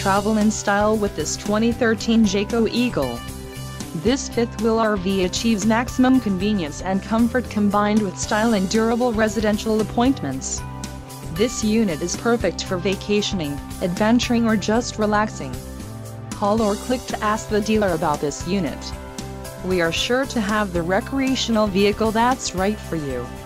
travel in style with this 2013 Jayco Eagle. This fifth-wheel RV achieves maximum convenience and comfort combined with style and durable residential appointments. This unit is perfect for vacationing, adventuring or just relaxing. Call or click to ask the dealer about this unit. We are sure to have the recreational vehicle that's right for you.